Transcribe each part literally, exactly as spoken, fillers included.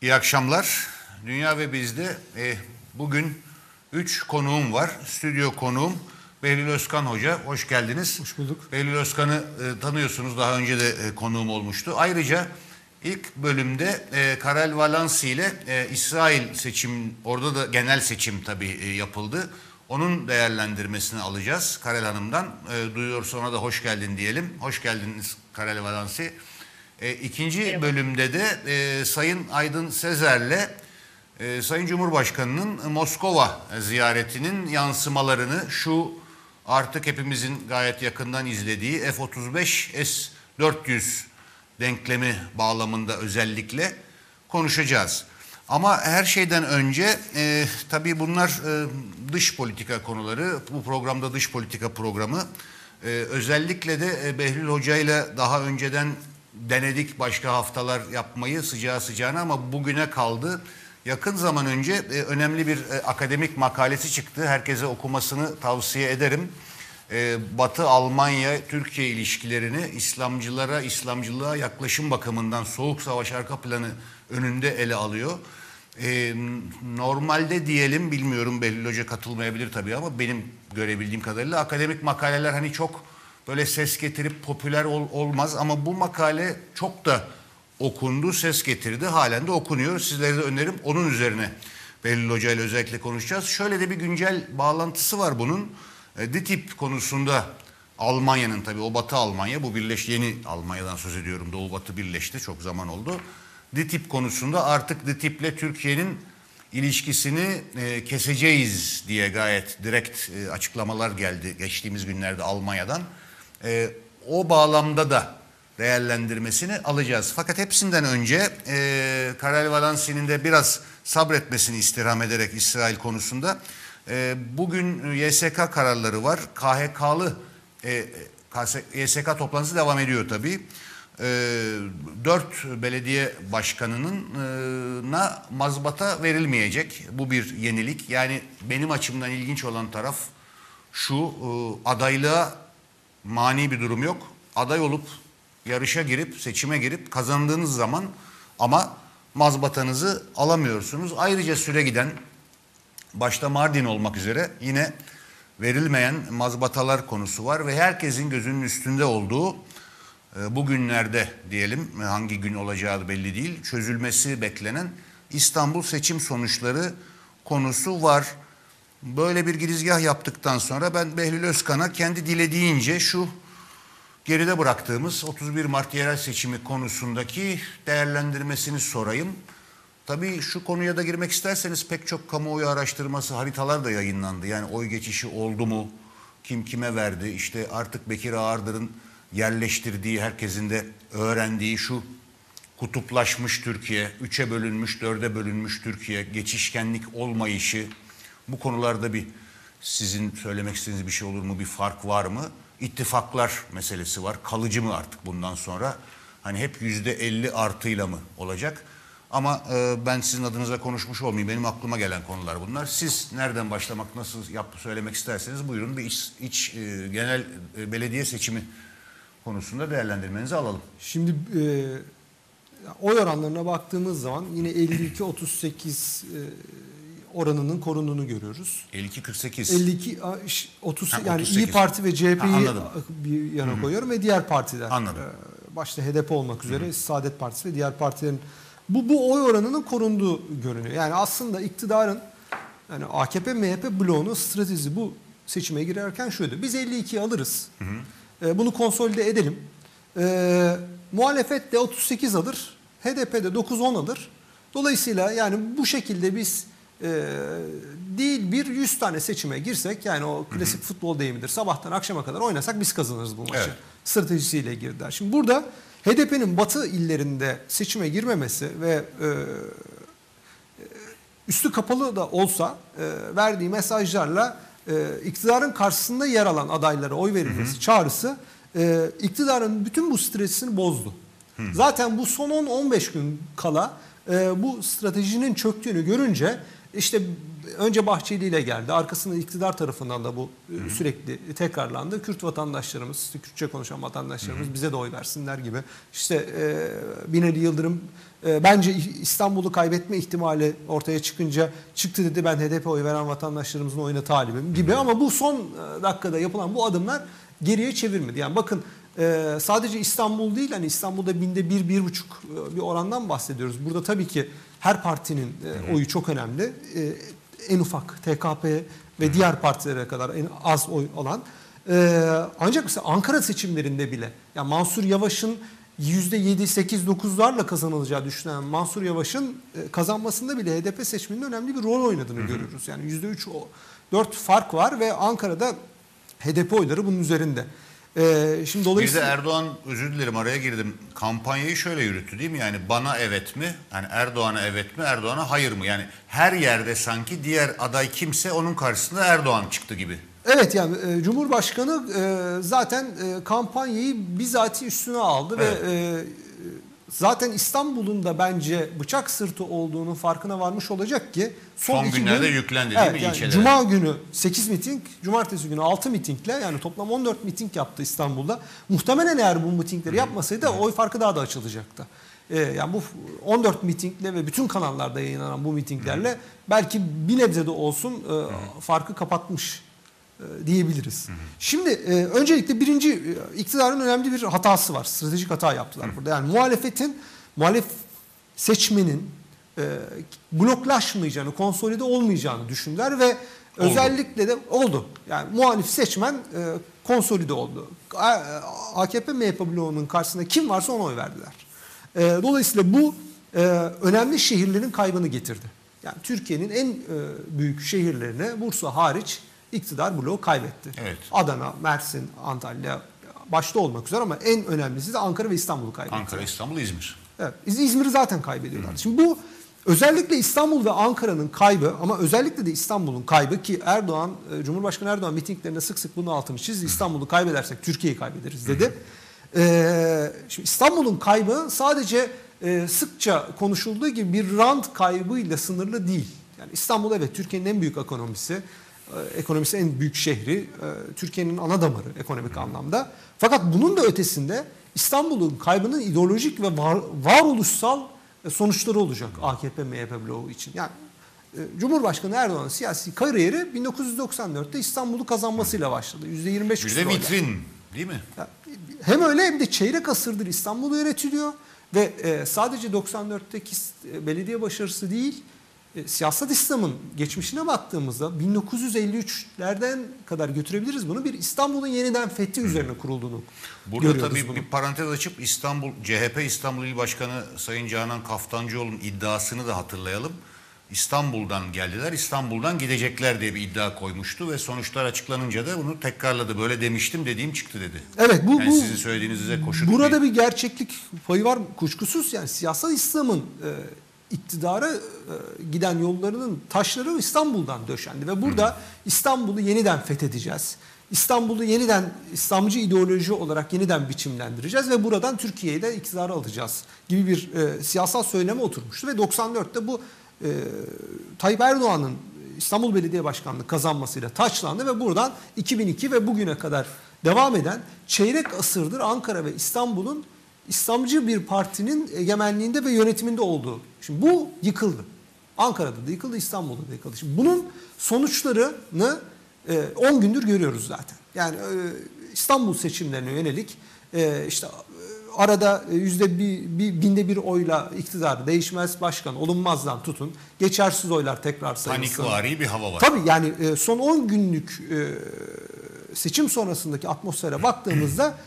İyi akşamlar. Dünya ve Biz'de e, bugün üç konuğum var. Stüdyo konuğum Behlül Özkan Hoca. Hoş geldiniz. Hoş bulduk. Behlül Özkan'ı e, tanıyorsunuz. Daha önce de e, konuğum olmuştu. Ayrıca ilk bölümde e, Karel Valensi ile e, İsrail seçim, orada da genel seçim tabii e, yapıldı. Onun değerlendirmesini alacağız Karel Hanım'dan. E, duyuyorsa ona da hoş geldin diyelim. Hoş geldiniz Karel Valensi. E, ikinci bölümde de e, Sayın Aydın Sezer'le e, Sayın Cumhurbaşkanı'nın Moskova ziyaretinin yansımalarını, şu artık hepimizin gayet yakından izlediği F otuz beş S dört yüz denklemi bağlamında özellikle konuşacağız. Ama her şeyden önce e, tabii bunlar e, dış politika konuları. Bu programda dış politika programı. E, özellikle de e, Behlül Hoca ile daha önceden denedik başka haftalar yapmayı sıcağı sıcağına, ama bugüne kaldı. Yakın zaman önce e, önemli bir e, akademik makalesi çıktı. Herkese okumasını tavsiye ederim. E, Batı Almanya-Türkiye ilişkilerini İslamcılara, İslamcılığa yaklaşım bakımından Soğuk Savaş arka planı önünde ele alıyor. E, normalde diyelim, bilmiyorum, Behlül Hoca katılmayabilir tabii, ama benim görebildiğim kadarıyla akademik makaleler hani çok böyle ses getirip popüler ol, olmaz, ama bu makale çok da okundu, ses getirdi, halen de okunuyor. Sizlere de önerim, onun üzerine Behlül Hoca ile özellikle konuşacağız. Şöyle de bir güncel bağlantısı var bunun. E, DİTİB konusunda Almanya'nın, tabii o Batı Almanya, bu birleş, yeni Almanya'dan söz ediyorum, Doğu Batı birleşti, çok zaman oldu. DİTİB konusunda artık DİTİB'le Türkiye'nin ilişkisini e, keseceğiz diye gayet direkt e, açıklamalar geldi geçtiğimiz günlerde Almanya'dan. E, o bağlamda da değerlendirmesini alacağız. Fakat hepsinden önce e, Karel Valensi'nin de biraz sabretmesini istirham ederek İsrail konusunda, e, bugün Y S K kararları var. K H K'lı e, Y S K toplantısı devam ediyor tabii. E, dört belediye başkanına mazbata verilmeyecek. Bu bir yenilik. Yani benim açımdan ilginç olan taraf şu: e, adaylığa mani bir durum yok. Aday olup yarışa girip seçime girip kazandığınız zaman ama mazbatanızı alamıyorsunuz. Ayrıca süre giden, başta Mardin olmak üzere yine verilmeyen mazbatalar konusu var ve herkesin gözünün üstünde olduğu, bugünlerde diyelim, hangi gün olacağı belli değil, çözülmesi beklenen İstanbul seçim sonuçları konusu var. Böyle bir girizgah yaptıktan sonra ben Behlül Özkan'a kendi dilediğince şu geride bıraktığımız otuz bir Mart yerel seçimi konusundaki değerlendirmesini sorayım. Tabii şu konuya da girmek isterseniz pek çok kamuoyu araştırması, haritalar da yayınlandı. Yani oy geçişi oldu mu, kim kime verdi, işte artık Bekir Ağırdır'ın yerleştirdiği, herkesin de öğrendiği şu kutuplaşmış Türkiye, üçe bölünmüş, dörde bölünmüş Türkiye, geçişkenlik olmayışı, bu konularda bir sizin söylemek istediğiniz bir şey olur mu, bir fark var mı? İttifaklar meselesi var. Kalıcı mı artık bundan sonra? Hani hep yüzde elli artıyla mı olacak? Ama e, ben sizin adınıza konuşmuş olmayayım. Benim aklıma gelen konular bunlar. Siz nereden başlamak, nasıl yaptı söylemek isterseniz buyurun. Bir iç, iç e, genel e, belediye seçimi konusunda değerlendirmenizi alalım. Şimdi e, oy oranlarına baktığımız zaman yine elli iki otuz sekiz e, oranının korunduğunu görüyoruz. elli iki kırk sekiz. elli iki otuz Ha, yani otuz sekiz. İyi Parti ve C H P'yi bir yana Hı-hı. koyuyorum ve diğer partiler. Anladım. E, başta H D P olmak üzere Hı-hı. Saadet Partisi ve diğer partilerin bu bu oy oranının korunduğu görünüyor. Yani aslında iktidarın, yani A K P M H P bloğunun stratejisi bu seçime girerken şuydu: biz elli ikiyi alırız. E, bunu konsolide edelim. E, muhalefet de otuz sekiz alır. H D P de dokuz on alır. Dolayısıyla yani bu şekilde biz e, değil bir yüz tane seçime girsek, yani o klasik hı hı. futbol deyimidir, sabahtan akşama kadar oynasak biz kazanırız bu maçı. Evet. Stratejisiyle girdiler. Şimdi burada H D P'nin batı illerinde seçime girmemesi ve e, üstü kapalı da olsa e, verdiği mesajlarla e, iktidarın karşısında yer alan adaylara oy verilmesi hı hı. çağrısı e, iktidarın bütün bu stratejisini bozdu. Hı. Zaten bu son on on beş gün kala e, bu stratejinin çöktüğünü görünce işte önce Bahçeli ile geldi. Arkasında iktidar tarafından da bu Hı-hı. sürekli tekrarlandı. Kürt vatandaşlarımız, işte Kürtçe konuşan vatandaşlarımız Hı-hı. bize de oy versinler gibi. İşte e, Binali Yıldırım e, bence İstanbul'u kaybetme ihtimali ortaya çıkınca çıktı dedi. Ben H D P oy veren vatandaşlarımızın oyuna talibim gibi. Hı-hı. Ama bu son dakikada yapılan bu adımlar geriye çevirmedi. Yani bakın e, sadece İstanbul değil, hani İstanbul'da binde bir, bir buçuk bir orandan bahsediyoruz. Burada tabii ki her partinin e, oyu çok önemli. E, en ufak T K P ve diğer partilere kadar en az oy alan. Ee, ancak mesela Ankara seçimlerinde bile yani Mansur Yavaş'ın yüzde yedi, sekiz, dokuzlarla kazanılacağı düşünülen Mansur Yavaş'ın kazanmasında bile H D P seçmeninin önemli bir rol oynadığını hı hı. görüyoruz. Yani yüzde üç, dört fark var ve Ankara'da H D P oyları bunun üzerinde. Ee, şimdi dolayısıyla... Bir de Erdoğan, özür dilerim araya girdim, kampanyayı şöyle yürüttü değil mi? Yani bana evet mi? Yani Erdoğan'a evet mi? Erdoğan'a hayır mı? Yani her yerde sanki diğer aday kimse onun karşısında Erdoğan çıktı gibi. Evet, yani e, Cumhurbaşkanı e, zaten e, kampanyayı bizatihi üstüne aldı evet. ve e, zaten İstanbul'un da bence bıçak sırtı olduğunun farkına varmış olacak ki son, son günlerde gün, yüklendi evet, değil mi yani ilçelere? Cuma günü sekiz miting, cumartesi günü altı mitingle yani toplam on dört miting yaptı İstanbul'da. Muhtemelen eğer bu mitingleri yapmasaydı oy farkı daha da açılacaktı. Ee, yani bu on dört mitingle ve bütün kanallarda yayınlanan bu mitinglerle Hı. belki bir nebze de olsun e, farkı kapatmış e, diyebiliriz. Hı hı. Şimdi e, öncelikle birinci e, iktidarın önemli bir hatası var. Stratejik hata yaptılar hı. burada. Yani muhalefetin, muhalef seçmenin e, bloklaşmayacağını, konsolide olmayacağını düşündüler ve oldu. Özellikle de oldu. Yani muhalif seçmen e, konsolide oldu. A K P M H P bloğunun karşısında kim varsa ona oy verdiler. E, dolayısıyla bu e, önemli şehirlerin kaybını getirdi. Yani Türkiye'nin en e, büyük şehirlerine Bursa hariç iktidar bloğu kaybetti. Evet. Adana, Mersin, Antalya başta olmak üzere ama en önemlisi de Ankara ve İstanbul'u kaybetti. Ankara, İstanbul, İzmir. Evet, İzmir'i zaten kaybediyorlar. Hı. Şimdi bu özellikle İstanbul ve Ankara'nın kaybı ama özellikle de İstanbul'un kaybı ki Erdoğan, Cumhurbaşkanı Erdoğan mitinglerinde sık sık bunun altını çizdi. İstanbul'u kaybedersek Türkiye'yi kaybederiz dedi. Ee, şimdi İstanbul'un kaybı sadece e, sıkça konuşulduğu gibi bir rant kaybıyla sınırlı değil. Yani İstanbul evet Türkiye'nin en büyük ekonomisi. Ekonomisi en büyük şehri, Türkiye'nin ana damarı ekonomik anlamda. Fakat bunun da ötesinde İstanbul'un kaybının ideolojik ve var, varoluşsal sonuçları olacak A K P M H P bloğu için. Yani Cumhurbaşkanı Erdoğan'ın siyasi kariyeri bin dokuz yüz doksan dörtte İstanbul'u kazanmasıyla başladı. yüzde yirmi beş yüzde vitrin değil mi? Hem öyle hem de çeyrek asırdır İstanbul'u yönetiliyor ve sadece doksan dörtteki belediye başarısı değil, Siyasal İslam'ın geçmişine baktığımızda bin dokuz yüz elli üçlerden kadar götürebiliriz bunu. Bir İstanbul'un yeniden fethi üzerine kurulduğunu Burada görüyoruz. Burada tabii bunu. bir parantez açıp İstanbul C H P İstanbul İl Başkanı Sayın Canan Kaftancıoğlu'nun iddiasını da hatırlayalım. İstanbul'dan geldiler, İstanbul'dan gidecekler diye bir iddia koymuştu ve sonuçlar açıklanınca da bunu tekrarladı. Böyle demiştim dediğim çıktı dedi. Evet, bu, yani bu sizin söylediğinize koşu. Burada bir gerçeklik payı var kuşkusuz. Yani siyasal İslam'ın e, iktidara e, giden yollarının taşları İstanbul'dan döşendi ve burada hmm. İstanbul'u yeniden fethedeceğiz. İstanbul'u yeniden İslamcı ideoloji olarak yeniden biçimlendireceğiz ve buradan Türkiye'yi de iktidara alacağız gibi bir e, siyasal söyleme oturmuştu ve doksan dörtte bu e, Tayyip Erdoğan'ın İstanbul Belediye Başkanlığı kazanmasıyla taçlandı ve buradan iki bin iki ve bugüne kadar devam eden çeyrek asırdır Ankara ve İstanbul'un İslamcı bir partinin egemenliğinde ve yönetiminde olduğu. Şimdi bu yıkıldı. Ankara'da da yıkıldı, İstanbul'da da yıkıldı. Şimdi bunun sonuçlarını on gündür görüyoruz zaten. Yani İstanbul seçimlerine yönelik işte arada yüzde bir, bir, binde bir oyla iktidar değişmez başkan olunmazdan tutun. Geçersiz oylar tekrar sayılsın. Panikvari bir hava var. Tabii yani son on günlük seçim sonrasındaki atmosfere baktığımızda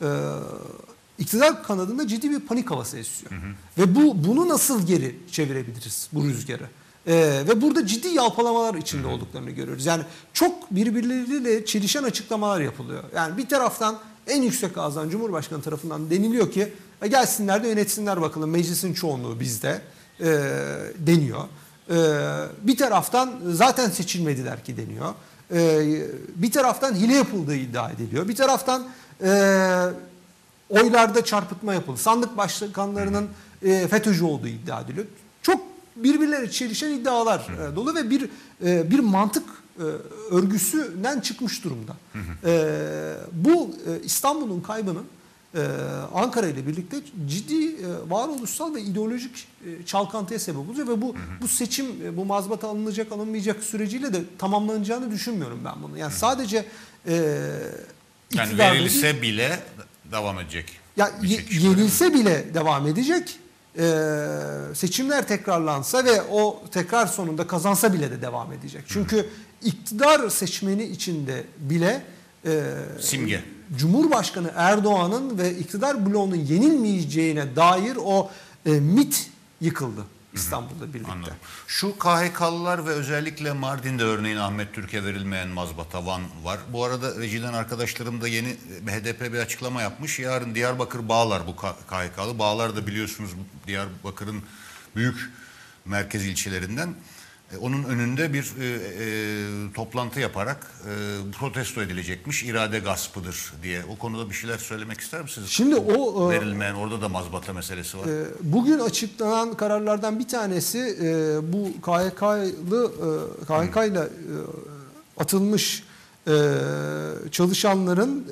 İktidar kanadında ciddi bir panik havası esiyor. Hı hı. Ve bu bunu nasıl geri çevirebiliriz bu rüzgarı? Ee, ve burada ciddi yalpalamalar içinde hı hı. olduklarını görüyoruz. Yani çok birbirleriyle çelişen açıklamalar yapılıyor. Yani bir taraftan en yüksek ağızdan Cumhurbaşkanı tarafından deniliyor ki e, gelsinler de yönetsinler bakalım meclisin çoğunluğu bizde e, deniyor. E, bir taraftan zaten seçilmediler ki deniyor. E, bir taraftan hile yapıldığı iddia ediliyor. Bir taraftan E, oylarda çarpıtma yapıldı. Sandık başkanlarının e, FETÖ'cü olduğu iddia ediliyor. Çok birbirleri çelişen iddialar e, dolu ve bir e, bir mantık e, örgüsünden çıkmış durumda. Hı hı. E, bu e, İstanbul'un kaybının e, Ankara ile birlikte ciddi e, varoluşsal ve ideolojik e, çalkantıya sebep oluyor ve bu hı hı. bu seçim e, bu mazbata alınacak alınmayacak süreciyle de tamamlanacağını düşünmüyorum ben bunu. Yani hı. sadece e, yani verilse bile devam edecek. Ya yenilse bile devam edecek. Ee, seçimler tekrarlansa ve o tekrar sonunda kazansa bile de devam edecek. Çünkü hı. iktidar seçmeni içinde bile e, simge. Cumhurbaşkanı Erdoğan'ın ve iktidar bloğunun yenilmeyeceğine dair o e, mit yıkıldı İstanbul'da birlikte. Anladım. Şu K H K'lılar ve özellikle Mardin'de örneğin Ahmet Türk'e verilmeyen mazbata Van var. Bu arada rejiden arkadaşlarım da yeni H D P bir açıklama yapmış. Yarın Diyarbakır Bağlar bu K H K'lı. Bağlar da biliyorsunuz Diyarbakır'ın büyük merkez ilçelerinden. Onun önünde bir e, e, toplantı yaparak e, protesto edilecekmiş. İrade gaspıdır diye. O konuda bir şeyler söylemek ister misiniz? Şimdi o verilmeyen orada da mazbata meselesi var. E, bugün açıklanan kararlardan bir tanesi e, bu K H K'lı e, K H K ile e, atılmış e, çalışanların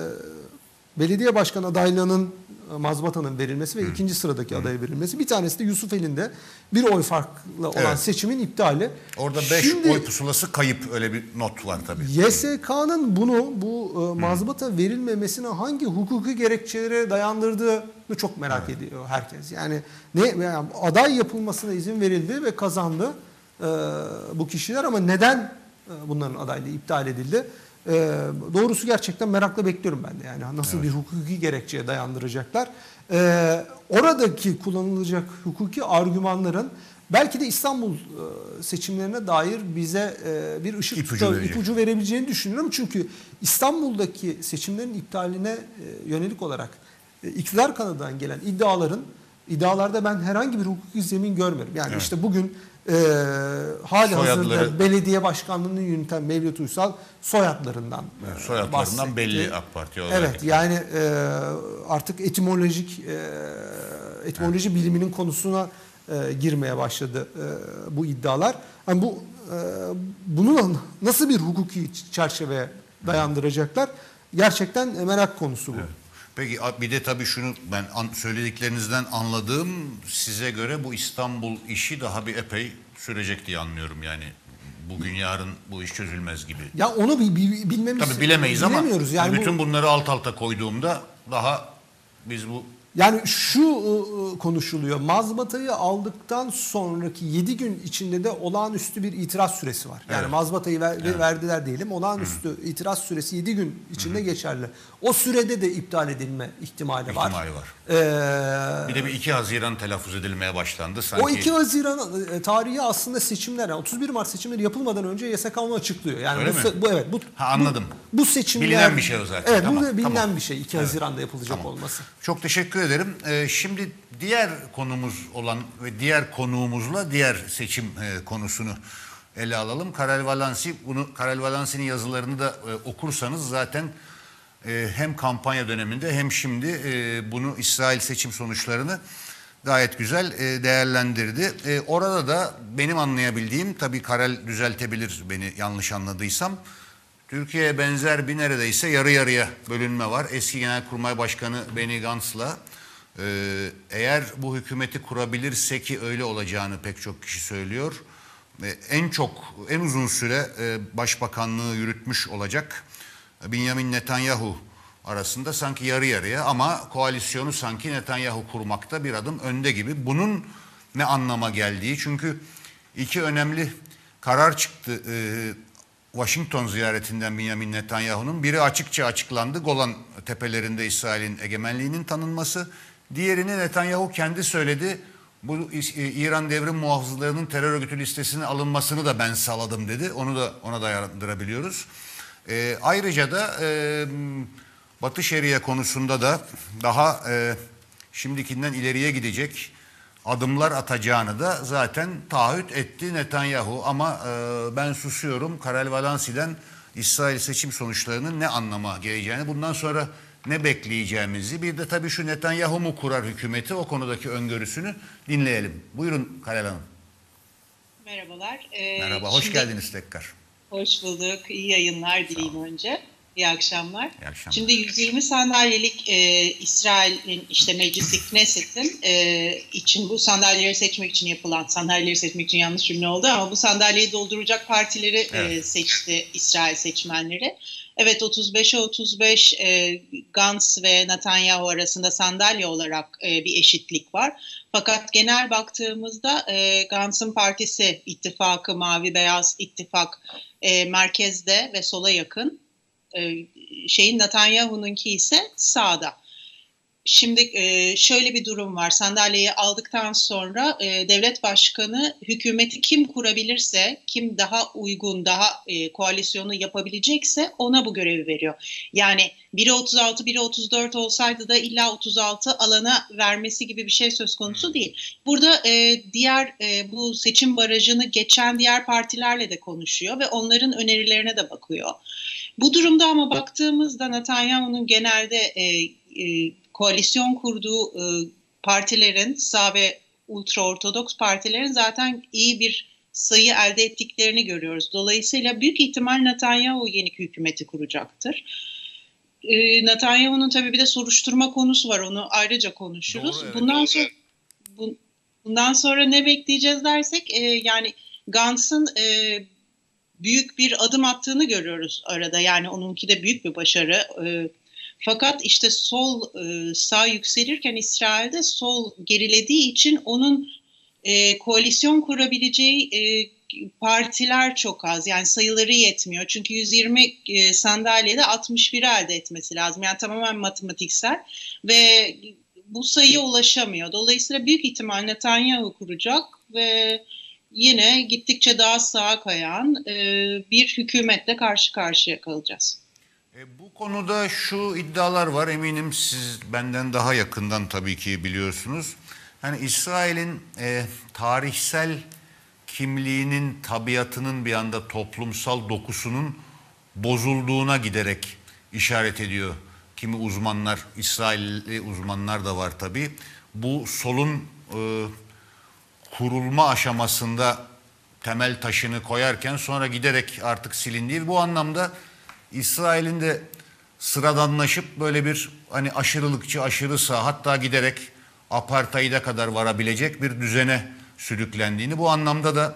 e, belediye başkan adaylığının mazbatanın verilmesi ve Hı. ikinci sıradaki Hı. adaya verilmesi. Bir tanesi de Yusufeli'nde bir oy farklı olan evet. seçimin iptali. Orada beş oy pusulası kayıp, öyle bir not var tabii. Y S K'nın bunu bu e, mazbata verilmemesine hangi hukuki gerekçelere dayandırdığını çok merak evet. ediyor herkes. Yani ne yani aday yapılmasına izin verildi ve kazandı e, bu kişiler ama neden e, bunların adaylığı iptal edildi? Ee, doğrusu gerçekten merakla bekliyorum ben de, yani nasıl evet. bir hukuki gerekçeye dayandıracaklar. Ee, oradaki kullanılacak hukuki argümanların belki de İstanbul e, seçimlerine dair bize e, bir ışık ipucu, tutar, ipucu verebileceğini düşünüyorum. Çünkü İstanbul'daki seçimlerin iptaline e, yönelik olarak e, iktidar kanadından gelen iddiaların iddialarda ben herhangi bir hukuki zemin görmüyorum. Yani evet. işte bugün e, hali hazırda belediye başkanlığını yöneten Mevlüt Uysal soyadlarından evet, soyadlarından bahsetti. Belli AK Parti olarak. Evet, yani e, artık etimolojik e, etimoloji evet. biliminin konusuna e, girmeye başladı e, bu iddialar. Yani bu e, bunu nasıl bir hukuki çerçeveye dayandıracaklar? Gerçekten merak konusu bu. Evet. Peki bir de tabii şunu ben söylediklerinizden anladığım, size göre bu İstanbul işi daha bir epey sürecek diye anlıyorum. Yani bugün yarın bu iş çözülmez gibi. Ya onu bi, bi, bilmemiz tabii bilemeyiz ama yani bütün bu, bunları alt alta koyduğumda daha biz bu yani şu ıı, konuşuluyor. Mazbatayı aldıktan sonraki yedi gün içinde de olağanüstü bir itiraz süresi var. Yani evet. mazbatayı ver, evet. verdiler diyelim. Olağanüstü Hı. itiraz süresi yedi gün içinde Hı. geçerli. O sürede de iptal edilme ihtimali, ihtimali var. var. Ee, bir de bir iki Haziran telaffuz edilmeye başlandı sanki. O iki Haziran tarihi aslında seçimler, yani otuz bir Mart seçimleri yapılmadan önce Y S K onu açıklıyor. Yani Öyle bu, mi? bu evet bu ha, anladım. Bu, bu seçimler bilinen bir şey o zaten. Evet, tamam, bu bilinen tamam. bir şey. iki Haziran'da evet. yapılacak tamam. olması. Çok teşekkür ederim. Ee, şimdi diğer konumuz olan ve diğer konuğumuzla diğer seçim e, konusunu ele alalım. Karel Valensi, bunu Karel Valensi'nin yazılarını da e, okursanız zaten e, hem kampanya döneminde hem şimdi e, bunu İsrail seçim sonuçlarını gayet güzel e, değerlendirdi. E, orada da benim anlayabildiğim, tabii Karel düzeltebilir beni yanlış anladıysam, Türkiye'ye benzer bir neredeyse yarı yarıya bölünme var. Eski Genelkurmay Başkanı Benny Gantz'la Ee, eğer bu hükümeti kurabilirse, ki öyle olacağını pek çok kişi söylüyor, ee, en çok en uzun süre e, başbakanlığı yürütmüş olacak Benjamin Netanyahu arasında sanki yarı yarıya, ama koalisyonu sanki Netanyahu kurmakta bir adım önde gibi. Bunun ne anlama geldiği, çünkü iki önemli karar çıktı ee, Washington ziyaretinden Benjamin Netanyahu'nun. Biri açıkça açıklandı, Golan Tepelerinde İsrail'in egemenliğinin tanınması. Diğerini Netanyahu kendi söyledi. Bu İran devrim muhafızlarının terör örgütü listesine alınmasını da ben sağladım dedi. Onu da ona dayandırabiliyoruz. E, ayrıca da e, Batı Şeria konusunda da daha e, şimdikinden ileriye gidecek adımlar atacağını da zaten taahhüt etti Netanyahu. Ama e, ben susuyorum. Karel Valensi'den İsrail seçim sonuçlarının ne anlama geleceğini, bundan sonra ne bekleyeceğimizi, bir de tabii şu Netanyahu mu kurar hükümeti, o konudaki öngörüsünü dinleyelim. Buyurun Karel Hanım. Merhabalar. Ee, Merhaba, hoş şimdi geldiniz tekrar. hoş bulduk. İyi yayınlar Sağ dileyim olun. önce. İyi akşamlar. İyi akşamlar. Şimdi yüz yirmi sandalyelik e, İsrail'in işte meclisi Knesset'in e, için bu sandalyeleri seçmek için yapılan, sandalyeleri seçmek için yanlış cümle oldu ama bu sandalyeyi dolduracak partileri e, Evet. seçti İsrail seçmenleri. Evet, otuz beşe otuz beş e, Gantz ve Netanyahu arasında sandalye olarak e, bir eşitlik var. Fakat genel baktığımızda e, Gantz'ın partisi ittifakı, Mavi Beyaz ittifak e, merkezde ve sola yakın. E, şeyin Netanyahu'nunki ise sağda. Şimdi e, şöyle bir durum var. Sandalyeyi aldıktan sonra e, devlet başkanı hükümeti kim kurabilirse, kim daha uygun, daha e, koalisyonu yapabilecekse ona bu görevi veriyor. Yani biri otuz altı, biri otuz dört olsaydı da illa otuz altı alana vermesi gibi bir şey söz konusu Hmm. değil. Burada e, diğer e, bu seçim barajını geçen diğer partilerle de konuşuyor ve onların önerilerine de bakıyor. Bu durumda ama baktığımızda Netanyahu'nun genelde e, e, koalisyon kurduğu e, partilerin, sağ ve ultraortodoks partilerin zaten iyi bir sayı elde ettiklerini görüyoruz. Dolayısıyla büyük ihtimal Netanyahu yeni hükümeti kuracaktır. E, Netanyahu'nun tabii bir de soruşturma konusu var. Onu ayrıca konuşuruz. Doğru, evet. Bundan sonra bu, bundan sonra ne bekleyeceğiz dersek e, yani Gantz'ın e, büyük bir adım attığını görüyoruz arada. Yani onunki de büyük bir başarı. E, fakat işte sol e, sağ yükselirken İsrail'de sol gerilediği için onun e, koalisyon kurabileceği e, partiler çok az. Yani sayıları yetmiyor. Çünkü yüz yirmi e, sandalyede altmış biri elde etmesi lazım. Yani tamamen matematiksel ve bu sayıya ulaşamıyor. Dolayısıyla büyük ihtimal Netanyahu kuracak ve yine gittikçe daha sağa kayan e, bir hükümetle karşı karşıya kalacağız. E, bu konuda şu iddialar var, eminim siz benden daha yakından tabii ki biliyorsunuz. Hani İsrail'in e, tarihsel kimliğinin, tabiatının bir anda toplumsal dokusunun bozulduğuna giderek işaret ediyor kimi uzmanlar, İsrailli uzmanlar da var tabii. Bu solun e, kurulma aşamasında temel taşını koyarken sonra giderek artık silindiği, bu anlamda İsrail'in de sıradanlaşıp böyle bir hani aşırılıkçı, aşırı sağ, hatta giderek apartheid'e kadar varabilecek bir düzene sürüklendiğini, bu anlamda da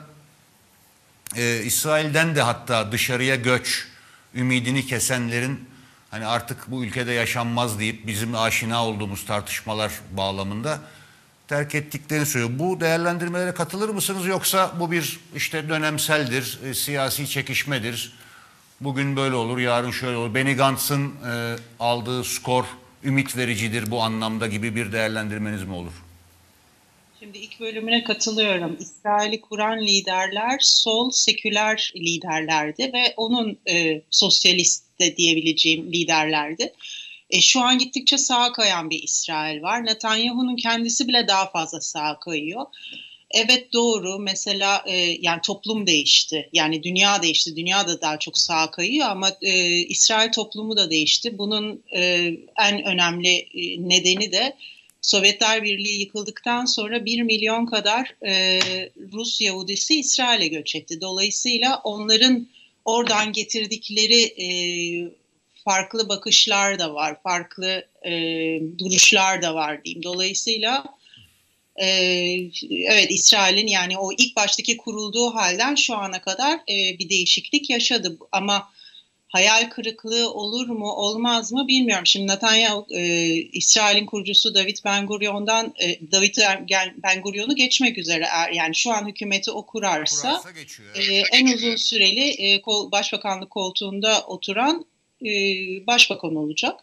e, İsrail'den de hatta dışarıya göç ümidini kesenlerin hani artık bu ülkede yaşanmaz deyip bizim aşina olduğumuz tartışmalar bağlamında terk ettiklerini söylüyor. Bu değerlendirmelere katılır mısınız, yoksa bu bir işte dönemseldir, e, siyasi çekişmedir, bugün böyle olur, yarın şöyle olur, Benny Gantz'ın e, aldığı skor ümit vericidir bu anlamda gibi bir değerlendirmeniz mi olur? Şimdi ilk bölümüne katılıyorum. İsrail'i kuran liderler sol, seküler liderlerdi ve onun e, sosyalist de diyebileceğim liderlerdi. E, şu an gittikçe sağa kayan bir İsrail var. Netanyahu'nun kendisi bile daha fazla sağa kayıyor. Evet, doğru. Mesela e, yani toplum değişti. Yani dünya değişti. Dünya da daha çok sağa kayıyor ama e, İsrail toplumu da değişti. Bunun e, en önemli e, nedeni de Sovyetler Birliği yıkıldıktan sonra bir milyon kadar e, Rus Yahudisi İsrail'e göç etti. Dolayısıyla onların oradan getirdikleri e, farklı bakışlar da var, farklı e, duruşlar da var diyeyim. Dolayısıyla e, evet, İsrail'in yani o ilk baştaki kurulduğu halden şu ana kadar e, bir değişiklik yaşadı. Ama hayal kırıklığı olur mu olmaz mı bilmiyorum. Şimdi Netanyahu e, İsrail'in kurucusu David Ben Gurion'dan e, David Ben Gurion'u geçmek üzere, yani şu an hükümeti o kurarsa, Kurarsa geçiyor, evet. e, en uzun süreli e, kol, başbakanlık koltuğunda oturan e, başbakan olacak.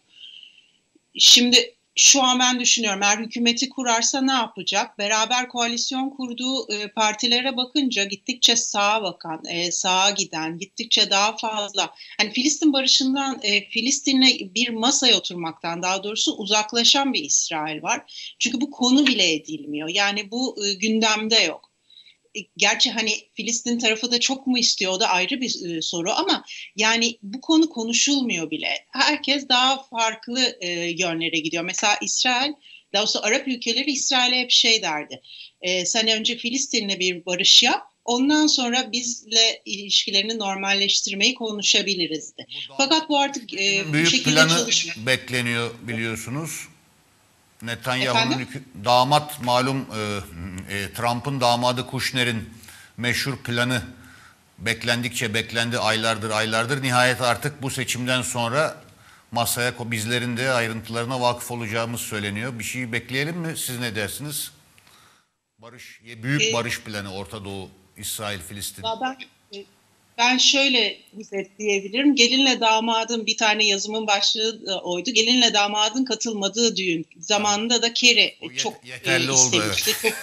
Şimdi şu an ben düşünüyorum, eğer hükümeti kurarsa ne yapacak? Beraber koalisyon kurduğu e, partilere bakınca gittikçe sağa bakan, e, sağa giden, gittikçe daha fazla, hani Filistin barışından, e, Filistin'le bir masaya oturmaktan daha doğrusu uzaklaşan bir İsrail var. Çünkü bu konu bile edilmiyor. Yani bu e, gündemde yok. Gerçi hani Filistin tarafı da çok mu istiyor, o da ayrı bir e, soru ama yani bu konu konuşulmuyor bile. Herkes daha farklı e, yönlere gidiyor. Mesela İsrail, daha doğrusu Arap ülkeleri İsrail'e hep şey derdi. E, sen önce Filistin'le bir barış yap, Ondan sonra bizle ilişkilerini normalleştirmeyi konuşabiliriz de. Fakat bu artık e, bu Büyük şekilde planı çalışmıyor. bekleniyor biliyorsunuz. Netanyahu'nun Efendim? hükü- damat malum e, e, Trump'ın damadı Kushner'in meşhur planı beklendikçe beklendi aylardır aylardır. Nihayet artık bu seçimden sonra masaya ko- bizlerin de ayrıntılarına vakıf olacağımız söyleniyor. Bir şey bekleyelim mi? Siz ne dersiniz? Barış, büyük E, barış planı Orta Doğu, İsrail, Filistin. Ben, ben şöyle özetleyebilirim. Gelinle damadın bir tane yazımın başlığı da oydu. Gelinle damadın katılmadığı düğün. Zamanında da Kerry O yet- çok yeterli e, oldu, istemişti. Çok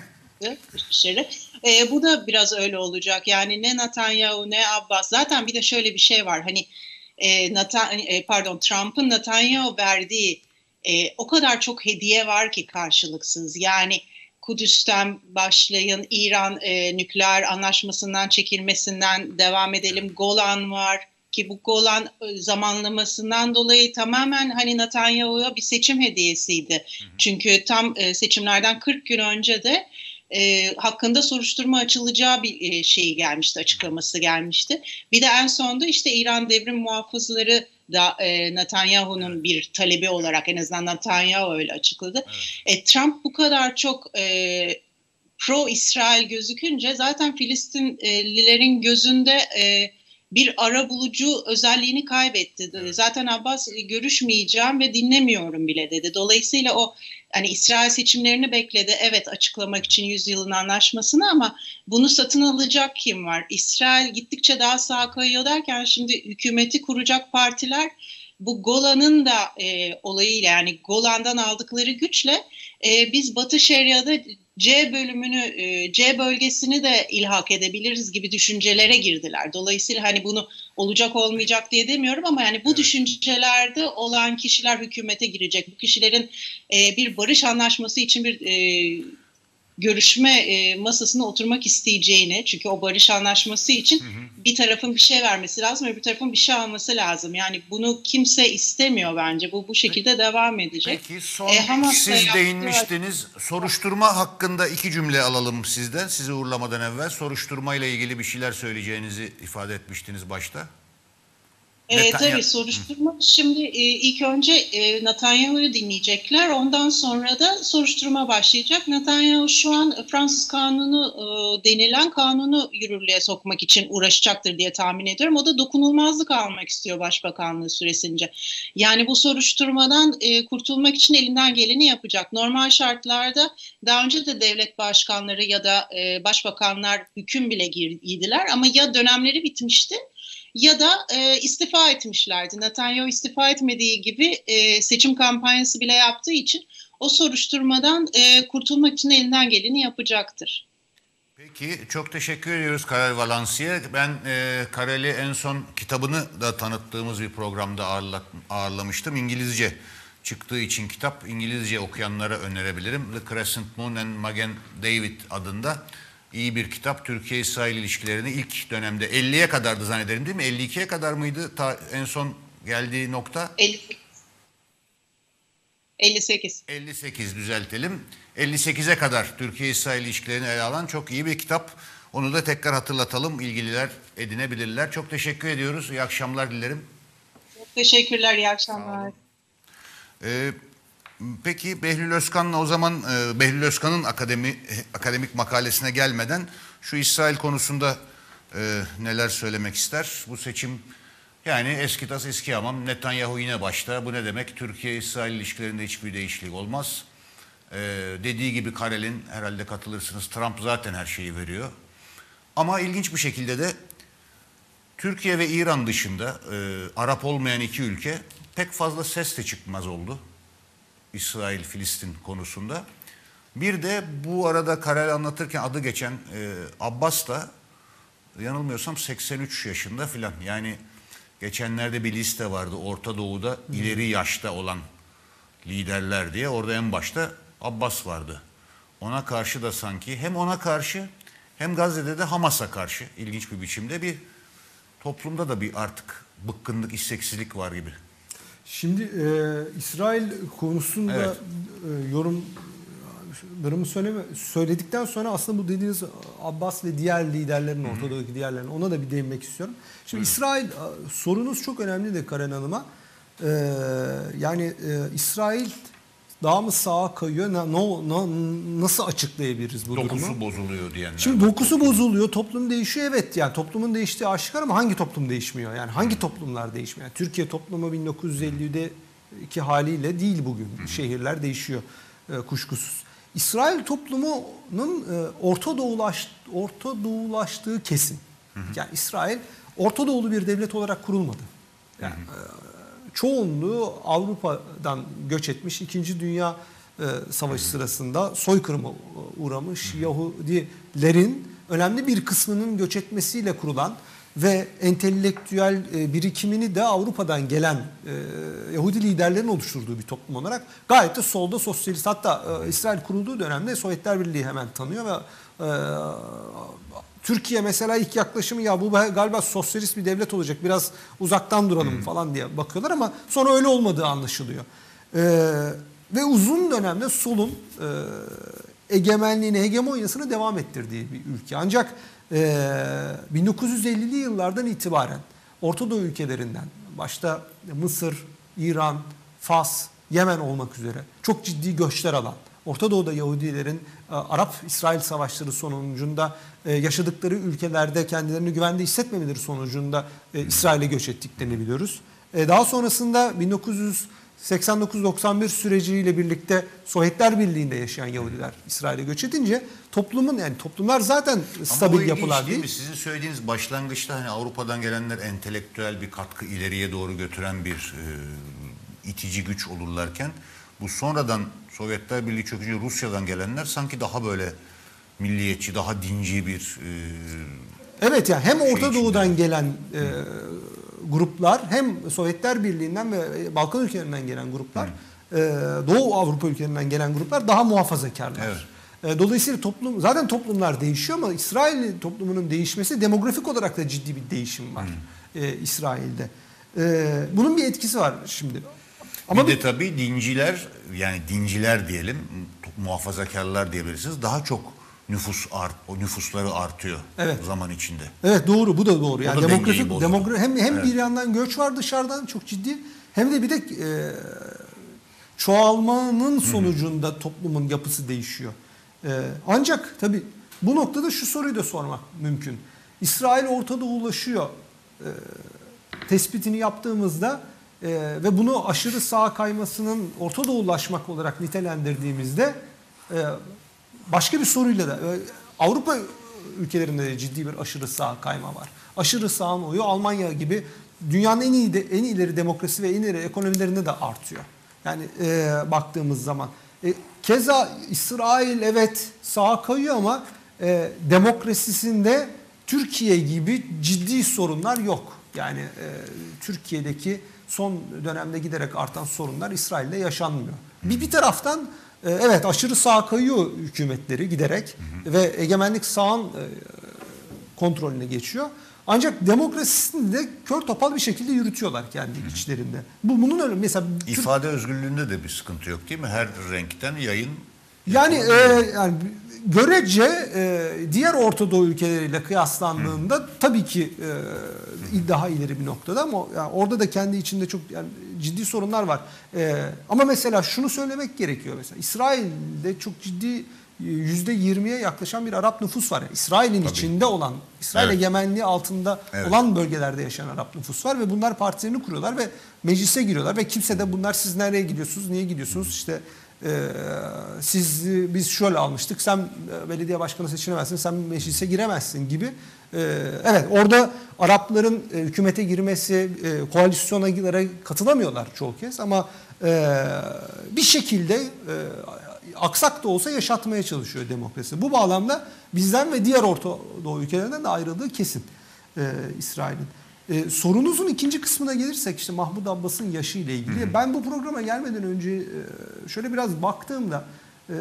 dışarı. E, bu da biraz öyle olacak. Yani ne Netanyahu ne Abbas. Zaten bir de şöyle bir şey var. Hani e, Natan, e, pardon Trump'ın Netanyahu verdiği e, o kadar çok hediye var ki karşılıksız. Yani Kudüs'ten başlayın, İran e, nükleer anlaşmasından çekilmesinden devam edelim. Golan var ki bu Golan e, zamanlamasından dolayı tamamen hani Netanyahu'ya bir seçim hediyesiydi. Hı hı. Çünkü tam e, seçimlerden kırk gün önce de e, hakkında soruşturma açılacağı bir e, şey gelmişti, açıklaması gelmişti. Bir de en sonunda işte İran devrim muhafızları da e, Netanyahu'nun bir talebi olarak, en azından Netanyahu öyle açıkladı. Evet. E, Trump bu kadar çok e, pro-İsrail gözükünce zaten Filistinlilerin gözünde e, bir arabulucu özelliğini kaybetti. Evet. Zaten Abbas görüşmeyeceğim ve dinlemiyorum bile dedi. Dolayısıyla o hani İsrail seçimlerini bekledi. Evet, açıklamak için yüzyılın anlaşmasını, ama bunu satın alacak kim var? İsrail gittikçe daha sağa kayıyor derken şimdi hükümeti kuracak partiler bu Golan'ın da e, olayıyla, yani Golan'dan aldıkları güçle e, biz Batı Şeria'da C bölümünü, e, C bölgesini de ilhak edebiliriz gibi düşüncelere girdiler. Dolayısıyla hani bunu olacak olmayacak diye demiyorum, ama yani bu evet. düşüncelerde olan kişiler hükümete girecek. Bu kişilerin e, bir barış anlaşması için bir e, görüşme e, masasına oturmak isteyeceğini, çünkü o barış anlaşması için hı hı. bir tarafın bir şey vermesi lazım, öbür tarafın bir şey alması lazım. Yani bunu kimse istemiyor bence. Bu bu şekilde Peki. devam edecek. Peki son e, siz değinmiştiniz. Yaptığı... Soruşturma hakkında iki cümle alalım sizden. Sizi uğurlamadan evvel soruşturma ile ilgili bir şeyler söyleyeceğinizi ifade etmiştiniz başta. E, tabii soruşturma. Hı. Şimdi e, ilk önce e, Netanyahu'yu dinleyecekler. Ondan sonra da soruşturma başlayacak. Netanyahu şu an Fransız kanunu e, denilen kanunu yürürlüğe sokmak için uğraşacaktır diye tahmin ediyorum. O da dokunulmazlık almak istiyor başbakanlığı süresince. Yani bu soruşturmadan e, kurtulmak için elinden geleni yapacak. Normal şartlarda daha önce de devlet başkanları ya da e, başbakanlar hüküm bile giydiler, ama ya dönemleri bitmişti ya da e, istifa etmişlerdi. Netanyahu istifa etmediği gibi e, seçim kampanyası bile yaptığı için o soruşturmadan e, kurtulmak için elinden geleni yapacaktır. Peki, çok teşekkür ediyoruz Karel Valenci'ye. Ben e, Karel'i en son kitabını da tanıttığımız bir programda ağırla, ağırlamıştım. İngilizce çıktığı için kitap, İngilizce okuyanlara önerebilirim. The Crescent Moon and Magen David adında. İyi bir kitap. Türkiye-İsrail ilişkilerini ilk dönemde elliye kadardı zannederim, değil mi? elli ikiye kadar mıydı ta en son geldiği nokta? elli sekiz. elli sekiz. elli sekiz düzeltelim. elli sekize kadar Türkiye-İsrail ilişkilerini ele alan çok iyi bir kitap. Onu da tekrar hatırlatalım. İlgililer edinebilirler. Çok teşekkür ediyoruz. İyi akşamlar dilerim. Çok teşekkürler. İyi akşamlar. Ee, Peki Behlül Özkan'la o zaman e, Behlül Özkan'ın akademi, akademik makalesine gelmeden şu İsrail konusunda e, neler söylemek ister? Bu seçim yani eski tas eski hamam, Netanyahu yine başta. Bu ne demek? Türkiye-İsrail ilişkilerinde hiçbir değişiklik olmaz. E, dediği gibi Karel'in, herhalde katılırsınız, Trump zaten her şeyi veriyor. Ama ilginç bir şekilde de Türkiye ve İran dışında e, Arap olmayan iki ülke pek fazla ses de çıkmaz oldu. İsrail-Filistin konusunda. Bir de bu arada Karel anlatırken adı geçen e, Abbas da yanılmıyorsam seksen üç yaşında filan. Yani geçenlerde bir liste vardı Orta Doğu'da hmm. ileri yaşta olan liderler diye. Orada en başta Abbas vardı. Ona karşı da sanki hem ona karşı hem Gazze'de de Hamas'a karşı ilginç bir biçimde bir toplumda da bir artık bıkkınlık, isteksizlik var gibi. Şimdi e, İsrail konusunda evet. e, yorum Durumu söyleme, söyledikten sonra aslında bu dediğiniz Abbas ve diğer liderlerin, ortadaki diğerlerin, ona da bir değinmek istiyorum. Şimdi Hı. İsrail, sorunuz çok önemli de Karen Hanım'a. Ee, yani e, İsrail daha mı sağa kayıyor? Na, no, no, nasıl açıklayabiliriz bu dokusu durumu? Dokusu bozuluyor diyenler. Şimdi dokusu bozuluyor, toplum değişiyor. Evet, yani toplumun değiştiği aşikar ama hangi toplum değişmiyor? Yani hangi toplumlar değişmiyor? Yani Türkiye toplumu bin dokuz yüz ellideki haliyle değil bugün. Hı. Şehirler değişiyor e, kuşkusuz. İsrail toplumunun e, Orta Doğulaş, Orta Doğulaştığı kesin. Hı hı. Yani İsrail Orta Doğulu bir devlet olarak kurulmadı. Yani hı hı. E, çoğunluğu Avrupa'dan göç etmiş, İkinci Dünya e, Savaşı hı hı. sırasında soykırıma uğramış hı hı. Yahudilerin önemli bir kısmının göç etmesiyle kurulan ve entelektüel e, birikimini de Avrupa'dan gelen e, Yahudi liderlerin oluşturduğu bir toplum olarak gayet de solda sosyalist, hatta e, İsrail kurulduğu dönemde Sovyetler Birliği hemen tanıyor ve e, Türkiye mesela ilk yaklaşımı ya bu galiba sosyalist bir devlet olacak, biraz uzaktan duralım hmm. falan diye bakıyorlar ama sonra öyle olmadığı anlaşılıyor. E, ve uzun dönemde solun e, egemenliğini, hegemonyasını devam ettirdiği bir ülke. Ancak bin dokuz yüz ellili yıllardan itibaren Orta Doğu ülkelerinden, başta Mısır, İran, Fas, Yemen olmak üzere çok ciddi göçler alan, Orta Doğu'da Yahudilerin Arap-İsrail savaşları sonucunda yaşadıkları ülkelerde kendilerini güvende hissetmemeleri sonucunda İsrail'e göç ettiklerini biliyoruz. Daha sonrasında bin dokuz yüz seksen dokuz doksan bir süreciyle birlikte Sovyetler Birliği'nde yaşayan Yahudiler İsrail'e göç edince toplumun, yani toplumlar zaten stabil Ama yapılar değil. değil. Mi? Sizin söylediğiniz başlangıçta hani Avrupa'dan gelenler entelektüel bir katkı ileriye doğru götüren bir e, itici güç olurlarken bu sonradan Sovyetler Birliği çökünce Rusya'dan gelenler sanki daha böyle milliyetçi, daha dinci bir e, evet yani hem Orta şey Doğu'dan içinde. gelen e, gruplar hem Sovyetler Birliği'nden ve Balkan ülkelerinden gelen gruplar, e, Doğu Avrupa ülkelerinden gelen gruplar daha muhafazakarlar. Evet. E, dolayısıyla toplum, zaten toplumlar değişiyor ama İsrail toplumunun değişmesi, demografik olarak da ciddi bir değişim var e, İsrail'de. E, bunun bir etkisi var şimdi. Ama bir de tabii dinciler, yani dinciler diyelim, muhafazakarlar diyebilirsiniz, daha çok nüfus art, o nüfusları artıyor evet. zaman içinde. Evet, doğru, bu da doğru. Yani da demografik demogra hem hem evet. bir yandan göç var dışarıdan çok ciddi, hem de bir de e, çoğalmanın sonucunda Hı-hı. toplumun yapısı değişiyor. E, ancak tabii bu noktada şu soruyu da sormak mümkün. İsrail Orta Doğulaşıyor e, tespitini yaptığımızda e, ve bunu aşırı sağa kaymasının Orta Doğulaşmak olarak nitelendirdiğimizde e, başka bir soruyla da Avrupa ülkelerinde de ciddi bir aşırı sağ kayma var. Aşırı sağın oyu Almanya gibi dünyanın en iyi de, en ileri demokrasi ve en ileri ekonomilerinde de artıyor. Yani e, baktığımız zaman e, keza İsrail evet sağa kayıyor ama e, demokrasisinde Türkiye gibi ciddi sorunlar yok. Yani e, Türkiye'deki son dönemde giderek artan sorunlar İsrail'de yaşanmıyor. Bir bir taraftan evet, aşırı sağa kayıyor hükümetleri giderek hı hı. ve egemenlik sağın kontrolüne geçiyor. Ancak demokrasisini de kör topal bir şekilde yürütüyorlar kendi hı hı. içlerinde. Bu bunun öyle mesela ifade Türk... özgürlüğünde de bir sıkıntı yok değil mi? Her renkten yayın. Yani e, yani görece e, diğer Orta Doğu ülkeleriyle kıyaslandığında hı. tabii ki e, daha ileri bir noktada ama yani orada da kendi içinde çok yani ciddi sorunlar var. E, ama mesela şunu söylemek gerekiyor mesela İsrail'de çok ciddi yüzde yirmiye yaklaşan bir Arap nüfus var. Yani İsrail'in içinde olan, İsrail evet. egemenliği altında evet. olan bölgelerde yaşayan Arap nüfus var ve bunlar partilerini kuruyorlar ve meclise giriyorlar ve kimse de bunlar siz nereye gidiyorsunuz, niye gidiyorsunuz işte Ee, siz biz şöyle almıştık, sen belediye başkanı seçilemezsin, sen meclise giremezsin gibi. Ee, evet, orada Arapların e, hükümete girmesi, e, koalisyonlara katılamıyorlar çoğu kez ama e, bir şekilde e, aksak da olsa yaşatmaya çalışıyor demokrasi. Bu bağlamda bizden ve diğer Orta Doğu ülkelerinden de ayrıldığı kesin e, İsrail'in. Ee, sorunuzun ikinci kısmına gelirsek işte Mahmud Abbas'ın yaşı ile ilgili. Hı hı. Ben bu programa gelmeden önce e, şöyle biraz baktığımda e,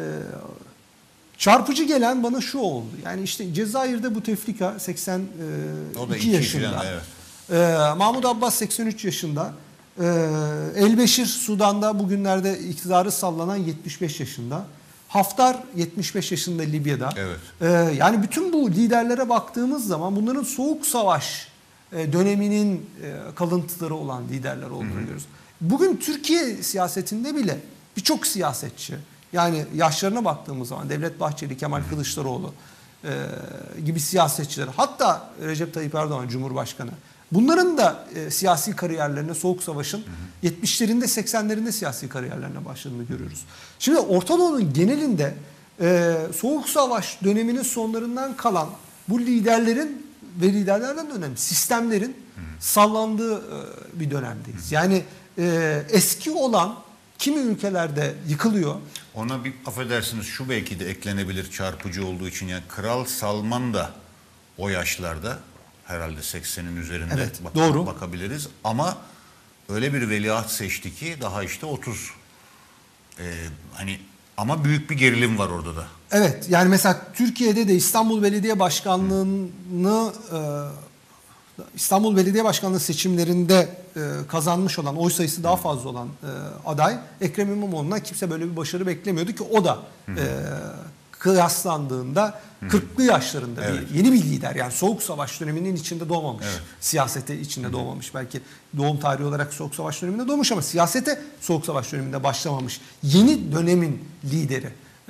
çarpıcı gelen bana şu oldu. Yani işte Cezayir'de Bouteflika seksen iki yaşında. Falan, evet. e, Mahmud Abbas seksen üç yaşında. E, Elbeşir Sudan'da bugünlerde iktidarı sallanan yetmiş beş yaşında. Haftar yetmiş beş yaşında Libya'da. Evet. Ee, yani bütün bu liderlere baktığımız zaman bunların soğuk savaş e, döneminin e, kalıntıları olan liderler olduğunu hı hı. görüyoruz. Bugün Türkiye siyasetinde bile birçok siyasetçi, yani yaşlarına baktığımız zaman Devlet Bahçeli, Kemal Kılıçdaroğlu e, gibi siyasetçiler, hatta Recep Tayyip Erdoğan Cumhurbaşkanı, bunların da e, siyasi kariyerlerine Soğuk Savaş'ın yetmişlerinde seksenlerinde siyasi kariyerlerine başladığını görüyoruz. Şimdi Orta Doğu'nun genelinde e, Soğuk Savaş döneminin sonlarından kalan bu liderlerin ve liderlerden de önemli sistemlerin hı. sallandığı e, bir dönemdeyiz. Yani e, eski olan kimi ülkelerde yıkılıyor. Ona bir affedersiniz şu belki de eklenebilir çarpıcı olduğu için, yani Kral Salman da o yaşlarda herhalde seksenin üzerinde evet, bak- doğru. bakabiliriz ama öyle bir veliaht seçti ki daha işte otuz ee, hani ama büyük bir gerilim var orada da. Evet, yani mesela Türkiye'de de İstanbul Belediye Başkanlığı'nı e, İstanbul Belediye Başkanlığı seçimlerinde e, kazanmış olan, oy sayısı daha fazla olan e, aday Ekrem İmamoğlu'ndan kimse böyle bir başarı beklemiyordu ki o da e, kıyaslandığında kırklı yaşlarında evet. bir, yeni bir lider. Yani Soğuk Savaş döneminin içinde doğmamış. Evet. Siyasete içinde doğmamış. Belki doğum tarihi olarak Soğuk Savaş döneminde doğmuş ama siyasete Soğuk Savaş döneminde başlamamış. Yeni dönemin lideri. Ee,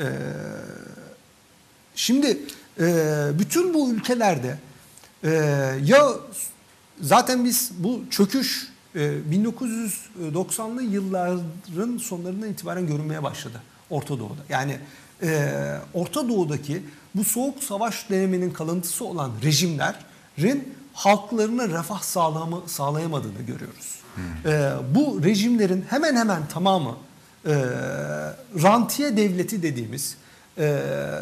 şimdi e, bütün bu ülkelerde e, ya zaten biz bu çöküş e, bin dokuz yüz doksanlı yılların sonlarından itibaren görünmeye başladı Orta Doğu'da. Yani e, Orta Doğu'daki bu Soğuk Savaş döneminin kalıntısı olan rejimlerin halklarına refah sağlamı, sağlayamadığını görüyoruz. Hmm. E, bu rejimlerin hemen hemen tamamı e, rantiye devleti dediğimiz, e,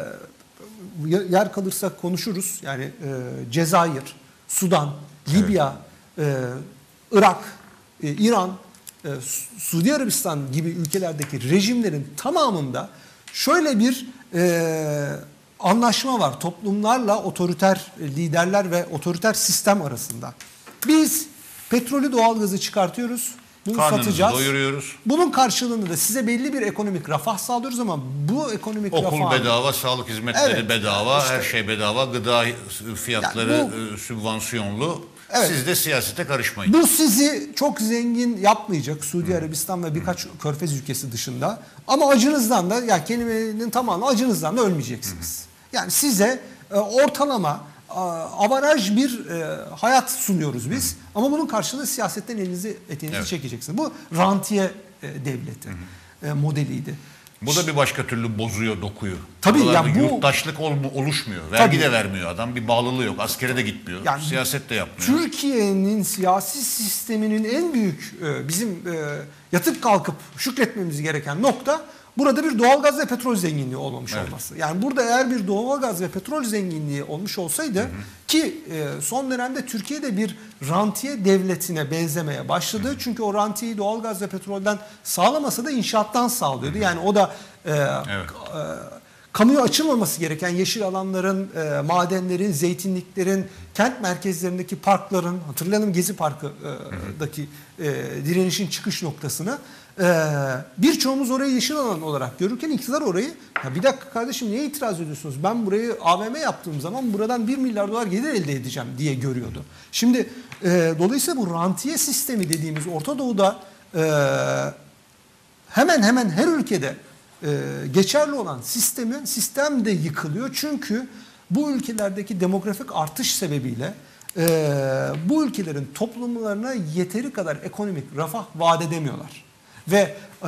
yer kalırsa konuşuruz, yani e, Cezayir, Sudan, Libya, evet. e, Irak, e, İran, e, Suudi Arabistan gibi ülkelerdeki rejimlerin tamamında şöyle bir e, anlaşma var toplumlarla otoriter liderler ve otoriter sistem arasında. Biz petrolü, doğalgazı çıkartıyoruz. Bunu karnınızı satacağız. Doyuruyoruz. Bunun karşılığında da size belli bir ekonomik refah sağlıyoruz ama bu ekonomik refah... Okul refahın... bedava, sağlık hizmetleri evet, bedava, işte, her şey bedava, gıda fiyatları yani bu, sübvansiyonlu. Evet, siz de siyasete karışmayın. Bu sizi çok zengin yapmayacak Suudi hmm. Arabistan ve birkaç hmm. körfez ülkesi dışında. Ama acınızdan da, yani kelimenin tamamı acınızdan da ölmeyeceksiniz. Hmm. Yani size e, ortalama avaraj bir e, hayat sunuyoruz biz. Hı hı. Ama bunun karşılığında siyasetten elinizi eteğinizi evet. çekeceksiniz. Bu rantiye e, devleti hı hı. E, modeliydi. Bu da bir başka türlü bozuyor dokuyu. Tabii ya yani bu yurttaşlık ol, oluşmuyor. Vergi tabii. de vermiyor adam. Bir bağlılığı yok. Askere de gitmiyor. Yani siyaset de yapmıyor. Türkiye'nin siyasi sisteminin en büyük e, bizim e, yatıp kalkıp şükretmemiz gereken nokta burada bir doğalgaz ve petrol zenginliği olmamış evet. olması. Yani burada eğer bir doğalgaz ve petrol zenginliği olmuş olsaydı, hı hı. ki e, son dönemde Türkiye'de bir rantiye devletine benzemeye başladı. Hı hı. Çünkü o rantiyeyi doğalgaz ve petrolden sağlamasa da inşaattan sağlıyordu. Hı hı. Yani o da e, evet. e, kamuya açılmaması gereken yeşil alanların, e, madenlerin, zeytinliklerin, kent merkezlerindeki parkların, hatırlayalım Gezi Parkı'daki e, direnişin çıkış noktasını, e, birçoğumuz orayı yeşil alan olarak görürken iktidar orayı, ya bir dakika kardeşim niye itiraz ediyorsunuz? Ben burayı A V M yaptığım zaman buradan bir milyar dolar gelir elde edeceğim diye görüyordu. Şimdi e, dolayısıyla bu rantiye sistemi dediğimiz Orta Doğu'da e, hemen hemen her ülkede Ee, geçerli olan sistemin sistem de yıkılıyor. Çünkü bu ülkelerdeki demografik artış sebebiyle e, bu ülkelerin toplumlarına yeteri kadar ekonomik refah vaat edemiyorlar. Ve e,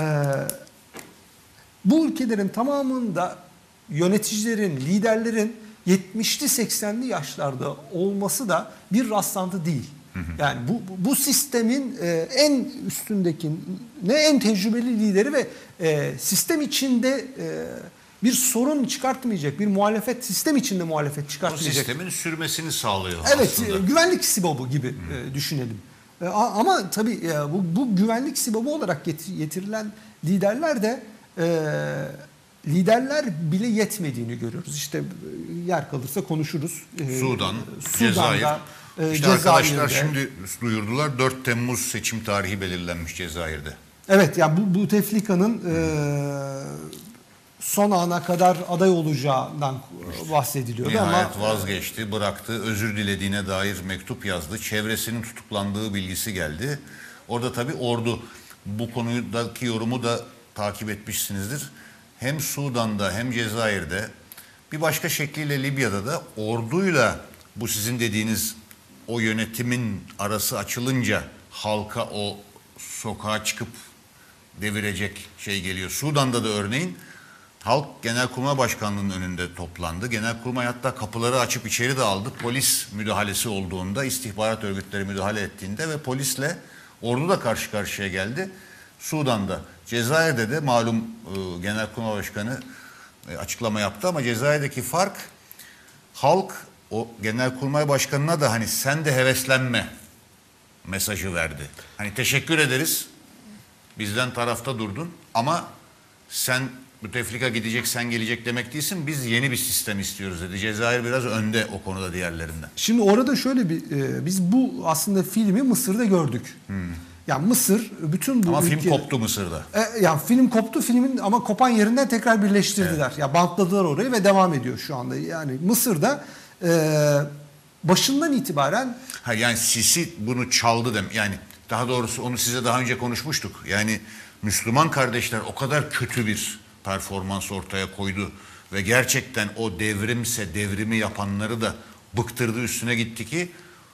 bu ülkelerin tamamında yöneticilerin, liderlerin yetmişli seksenli yaşlarda olması da bir rastlantı değil. Yani bu bu sistemin e, en üstündeki ne en tecrübeli lideri ve e, sistem içinde e, bir sorun çıkartmayacak, bir muhalefet sistem içinde muhalefet çıkartmayacak. O sistemin sürmesini sağlıyor evet, aslında. Evet, güvenlik sibobu gibi e, düşünelim. E, ama tabii e, bu, bu güvenlik sibobu olarak getirilen liderler de e, liderler bile yetmediğini görüyoruz. İşte yer kalırsa konuşuruz. E, Sudan, Cezayir. İşte arkadaşlar şimdi duyurdular, dört Temmuz seçim tarihi belirlenmiş Cezayir'de. Evet, yani bu, bu Teflika'nın e, son ana kadar aday olacağından bahsediliyordu Nihayet ama vazgeçti, bıraktı, özür dilediğine dair mektup yazdı. Çevresinin tutuklandığı bilgisi geldi. Orada tabii ordu, bu konudaki yorumu da takip etmişsinizdir. Hem Sudan'da hem Cezayir'de, bir başka şekliyle Libya'da da orduyla bu sizin dediğiniz o yönetimin arası açılınca halka o sokağa çıkıp devirecek şey geliyor. Sudan'da da örneğin halk Genelkurmay Başkanlığı'nın önünde toplandı. Genelkurmay hatta kapıları açıp içeri de aldı. Polis müdahalesi olduğunda, istihbarat örgütleri müdahale ettiğinde ve polisle ordu da karşı karşıya geldi. Sudan'da, Cezayir'de de malum e, Genelkurmay Başkanı e, açıklama yaptı ama Cezayir'deki fark, halk o Genelkurmay Başkanı'na da hani sen de heveslenme mesajı verdi. Hani teşekkür ederiz, bizden tarafta durdun ama sen mütefrika gidecek, sen gelecek demek değilsin. Biz yeni bir sistem istiyoruz dedi. Cezayir biraz önde o konuda diğerlerinden. şimdi orada şöyle bir e, biz bu aslında filmi Mısır'da gördük. Hmm. Yani Mısır bütün bu Ama ülke, film koptu Mısır'da. E, yani film koptu, filmin ama kopan yerinden tekrar birleştirdiler. Evet. Ya bantladılar orayı ve devam ediyor şu anda. Yani Mısır'da e, başından itibaren Ha yani Sisi bunu çaldı dem. Yani daha doğrusu onu size daha önce konuşmuştuk. Yani Müslüman kardeşler o kadar kötü bir performans ortaya koydu ve gerçekten o devrimse devrimi yapanları da bıktırdı, üstüne gitti ki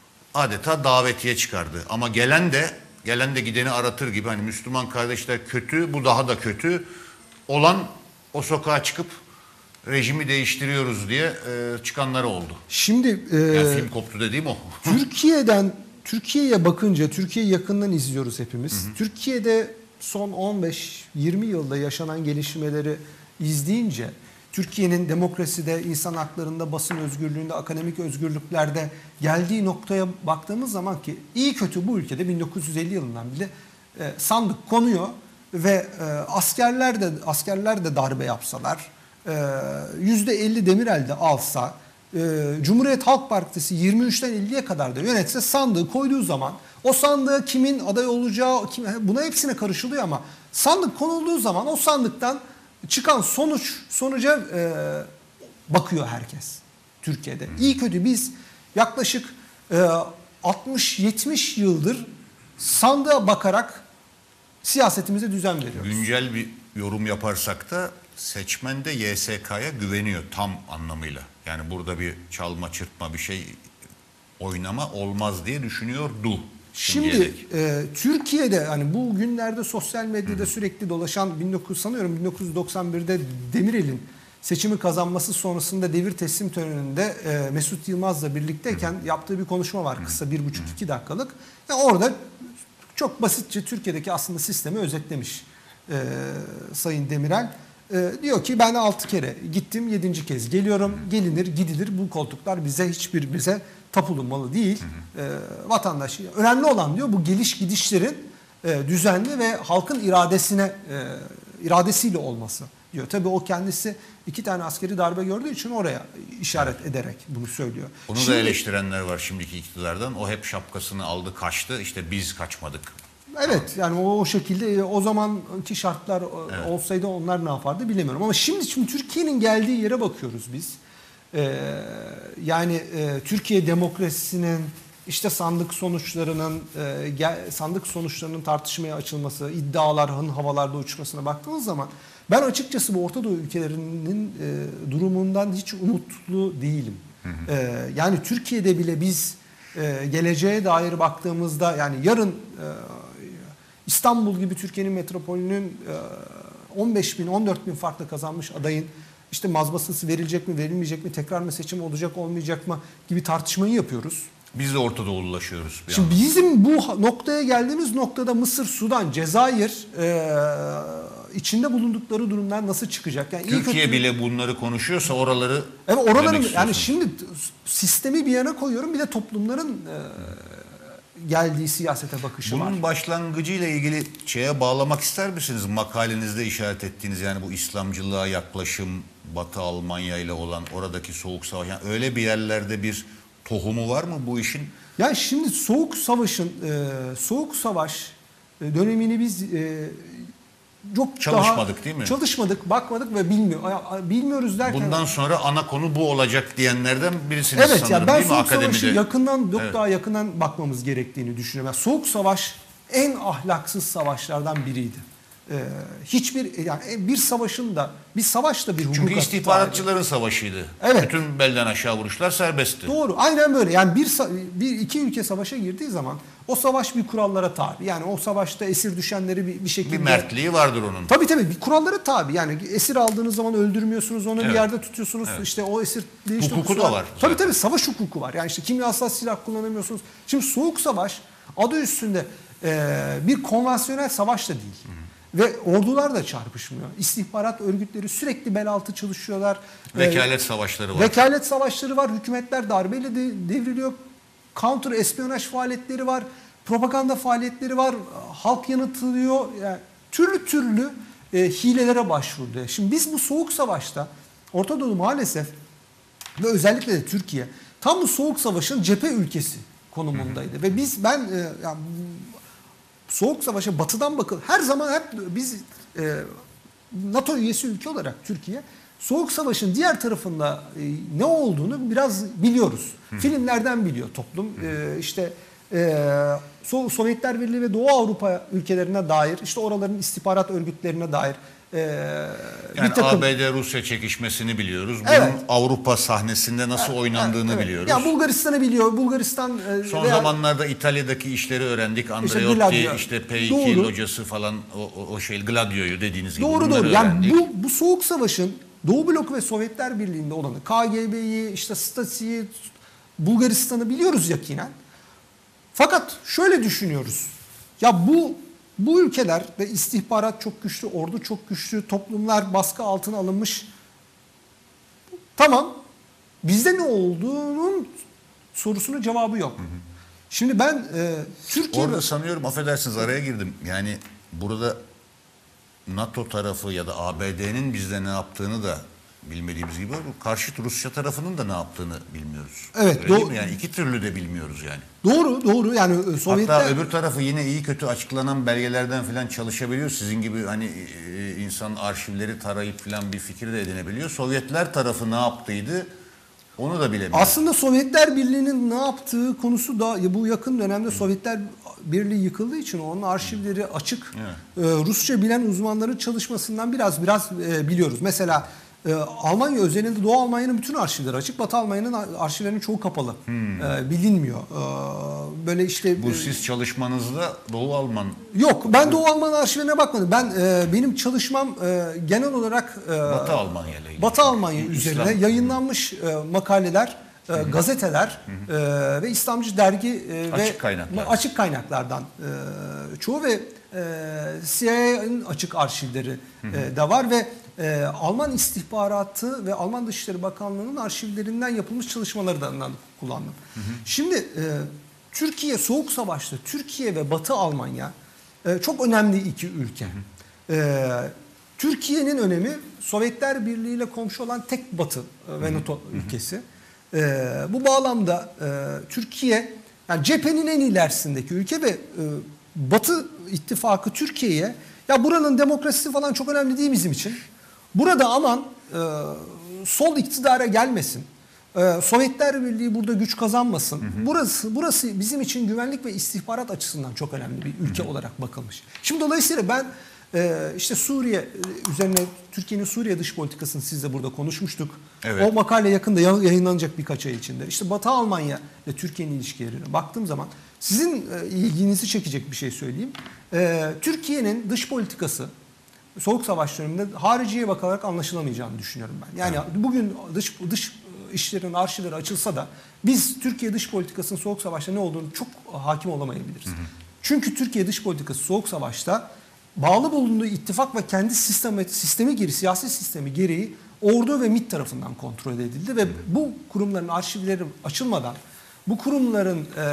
adeta davetiye çıkardı. Ama gelen de gelen de gideni aratır gibi, hani Müslüman kardeşler kötü, bu daha da kötü olan o sokağa çıkıp rejimi değiştiriyoruz diye e, çıkanları oldu. Şimdi e, Yani film koptu dediğim o. Türkiye'den Türkiye'ye bakınca, Türkiye'yi yakından izliyoruz hepimiz. Hı hı. Türkiye'de son on beş yirmi yılda yaşanan gelişmeleri izleyince, Türkiye'nin demokraside, insan haklarında, basın özgürlüğünde, akademik özgürlüklerde geldiği noktaya baktığımız zaman ki iyi kötü bu ülkede bin dokuz yüz elli yılından bile e, sandık konuyor ve e, askerler de askerler de darbe yapsalar, e, yüzde elli Demirel de alsa, e, Cumhuriyet Halk Partisi yirmi üçten elliye kadar da yönetse, sandığı koyduğu zaman o sandığa kimin aday olacağı, kim, buna hepsine karışılıyor ama sandık konulduğu zaman o sandıktan çıkan sonuç sonuca e, bakıyor herkes Türkiye'de. İyi kötü biz yaklaşık e, altmış yetmiş yıldır sandığa bakarak siyasetimize düzen veriyoruz. Güncel bir yorum yaparsak da seçmen de Y S K'ya güveniyor tam anlamıyla. Yani burada bir çalma çırpma bir şey oynama olmaz diye düşünüyordu. Şimdi e, Türkiye'de hani bu günlerde sosyal medyada Hı. sürekli dolaşan bin dokuz sanıyorum bin dokuz yüz doksan birde Demirel'in seçimi kazanması sonrasında devir teslim töreninde e, Mesut Yılmaz'la birlikteyken Hı. yaptığı bir konuşma var, kısa bir buçuk iki dakikalık. Yani orada çok basitçe Türkiye'deki aslında sistemi özetlemiş e, Sayın Demirel. E, diyor ki ben altı kere gittim, yedinci kez geliyorum, gelinir gidilir, bu koltuklar bize hiçbir bize tapulunmalı değil. Hı hı. E, vatandaş önemli olan diyor bu geliş gidişlerin e, düzenli ve halkın iradesine e, iradesiyle olması diyor. Tabii o kendisi iki tane askeri darbe gördüğü için oraya işaret evet. ederek bunu söylüyor. Onu Şimdi, da eleştirenler var şimdiki iktidardan. O hep şapkasını aldı kaçtı, işte biz kaçmadık. Evet, yani o, o şekilde o zamanki şartlar evet. olsaydı onlar ne yapardı bilemiyorum. Ama şimdi şimdi Türkiye'nin geldiği yere bakıyoruz biz. Ee, yani e, Türkiye demokrasisinin işte sandık sonuçlarının e, gel, sandık sonuçlarının tartışmaya açılması, iddiaların havalarda uçmasına baktığınız zaman ben açıkçası bu Orta Doğu ülkelerinin e, durumundan hiç umutlu değilim. Hı hı. E, yani Türkiye'de bile biz e, geleceğe dair baktığımızda yani yarın e, İstanbul gibi Türkiye'nin metropolünün e, on beş bin on dört bin farklı kazanmış adayın İşte mazbasası verilecek mi, verilmeyecek mi, tekrar mı seçim olacak, olmayacak mı gibi tartışmayı yapıyoruz. Biz de Orta Doğulaşıyoruz. Şimdi anda. Bizim bu noktaya geldiğimiz noktada Mısır, Sudan, Cezayir e, içinde bulundukları durumlar nasıl çıkacak? Yani Türkiye kötü, bile bunları konuşuyorsa oraları evet, oraların yani şimdi sistemi bir yana koyuyorum, bir de toplumların e, geldiği siyasete bakışı Bunun var. Bunun başlangıcıyla ilgili şeye bağlamak ister misiniz? Makalenizde işaret ettiğiniz yani bu İslamcılığa yaklaşım, Batı Almanya ile olan oradaki soğuk savaş. Yani öyle bir yerlerde bir tohumu var mı bu işin? Yani şimdi soğuk savaşın, e, soğuk savaş dönemini biz e, çok Çalışmadık daha, değil mi? Çalışmadık, bakmadık ve bilmiyor, bilmiyoruz derken. Bundan sonra ana konu bu olacak diyenlerden birisiniz evet, sanırım yani ben değil mi Soğuk akademide? Savaş'ı yakından, çok Evet. daha yakından bakmamız gerektiğini düşünüyorum. Yani Soğuk Savaş en ahlaksız savaşlardan biriydi. Ee, hiçbir yani bir savaşın da bir savaş da bir hukuk Çünkü hakkı istihbaratçıların savaşıydı. Evet. Bütün belden aşağı vuruşlar serbestti. Doğru, aynen böyle. Yani bir, bir iki ülke savaşa girdiği zaman o savaş bir kurallara tabi. Yani o savaşta esir düşenleri bir, bir şekilde... Bir mertliği vardır onun. Tabii tabii bir kurallara tabi. Yani esir aldığınız zaman öldürmüyorsunuz, onu Evet. bir yerde tutuyorsunuz. Evet. İşte o esir... Hukuku da var Tabii zaten. tabii savaş hukuku var. Yani işte kimyasal silah kullanamıyorsunuz. Şimdi Soğuk Savaş adı üstünde e, bir konvansiyonel savaş da değil. Hı. Ve ordular da çarpışmıyor. İstihbarat örgütleri sürekli bel altı çalışıyorlar. Vekalet Ee, savaşları var. Vekalet savaşları var. Hükümetler darbeyle de devriliyor. Counter espiyonaj faaliyetleri var. Propaganda faaliyetleri var. Halk yanıtılıyor. Yani türlü türlü e, hilelere başvurdu. Şimdi biz bu Soğuk Savaş'ta Orta Doğu maalesef ve özellikle de Türkiye tam bu Soğuk Savaş'ın cephe ülkesi konumundaydı. Hı hı. Ve biz ben e, yani, Soğuk Savaş'a batıdan bakın. Her zaman hep biz e, NATO üyesi ülke olarak Türkiye Soğuk Savaş'ın diğer tarafında e, ne olduğunu biraz biliyoruz. Hı. Filmlerden biliyor toplum. E, işte e, so- Sovyetler Birliği ve Doğu Avrupa ülkelerine dair, işte oraların istihbarat örgütlerine dair e, yani bir takım... A B D-Rusya çekişmesini biliyoruz. Bunun Evet. Avrupa sahnesinde nasıl oynandığını evet. biliyoruz. Ya Bulgaristan'ı biliyor. Bulgaristan e, Son veya... zamanlarda İtalya'daki işleri öğrendik. İşte Andreotti, Gladio. işte P iki Doğru. locası falan o, o, o şey Gladio'yu dediğiniz gibi Doğru bunları doğru. Yani öğrendik. bu, bu Soğuk Savaş'ın Doğu Bloku ve Sovyetler Birliği'nde olanı K G B'yi, işte Stasi'yi, Bulgaristan'ı biliyoruz yakinen. Fakat şöyle düşünüyoruz. Ya bu bu ülkelerde istihbarat çok güçlü, ordu çok güçlü, toplumlar baskı altına alınmış. Tamam. Bizde ne olduğunun sorusunun cevabı yok. Hı hı. Şimdi ben e, Türkiye... Orada sanıyorum, affedersiniz araya girdim. Yani burada NATO tarafı ya da A B D'nin bizde ne yaptığını da bilmediğimiz gibi karşıt Rusya tarafının da ne yaptığını bilmiyoruz. Evet. Öyle değil mi? Yani iki türlü de bilmiyoruz yani. Doğru doğru yani Sovyetler... Hatta öbür tarafı yine iyi kötü açıklanan belgelerden falan çalışabiliyor. Sizin gibi hani e, insan arşivleri tarayıp falan bir fikir de edinebiliyor. Sovyetler tarafı ne yaptıydı onu da bilemiyor. Aslında Sovyetler Birliği'nin ne yaptığı konusu da bu yakın dönemde Sovyetler Birliği yıkıldığı için onun arşivleri açık. Evet. Ee, Rusça bilen uzmanların çalışmasından biraz biraz e, biliyoruz. Mesela e, Almanya özelinde Doğu Almanya'nın bütün arşivleri açık. Batı Almanya'nın arşivlerinin çoğu kapalı. Hmm. E, bilinmiyor. E, böyle işte... Bu e, siz çalışmanızda Doğu Alman... Yok ben Doğu Alman arşivlerine bakmadım. Ben e, benim çalışmam e, genel olarak... E, Batı Almanya ile ilgili. Batı Almanya üzerine İslam. yayınlanmış e, makaleler, e, gazeteler e, ve İslamcı dergi e, açık ve kaynaklar. açık kaynaklardan e, çoğu ve e, C I A'nın açık arşivleri e, de var ve e, Alman istihbaratı ve Alman Dışişleri Bakanlığı'nın arşivlerinden yapılmış çalışmaları da kullandım. Hı hı. Şimdi e, Türkiye Soğuk Savaş'ta Türkiye ve Batı Almanya e, çok önemli iki ülke. Hı hı. E, Türkiye'nin önemi Sovyetler Birliği ile komşu olan tek Batı ve NATO ülkesi. Ee, bu bağlamda e, Türkiye yani cephenin en ilerisindeki ülke ve e, Batı ittifakı Türkiye'ye ya buranın demokrasisi falan çok önemli değil bizim için. Burada aman e, sol iktidara gelmesin. E, Sovyetler Birliği burada güç kazanmasın. Hı hı. Burası burası bizim için güvenlik ve istihbarat açısından çok önemli bir ülke hı hı. olarak bakılmış. Şimdi dolayısıyla ben Ee, işte Suriye üzerine Türkiye'nin Suriye dış politikasını sizle burada konuşmuştuk. Evet. O makale yakında yayınlanacak birkaç ay içinde. İşte Batı Almanya ile Türkiye'nin ilişkilerine baktığım zaman sizin e, ilginizi çekecek bir şey söyleyeyim. Ee, Türkiye'nin dış politikası Soğuk Savaş döneminde hariciye bakarak anlaşılamayacağını düşünüyorum ben. Yani evet. bugün dış dış işlerin arşivleri açılsa da biz Türkiye dış politikasının Soğuk Savaş'ta ne olduğunu çok hakim olamayabiliriz. Hı hı. Çünkü Türkiye dış politikası Soğuk Savaş'ta bağlı bulunduğu ittifak ve kendi sistemi, sistemi gereği, siyasi sistemi gereği ordu ve MİT tarafından kontrol edildi ve bu kurumların arşivleri açılmadan bu kurumların e,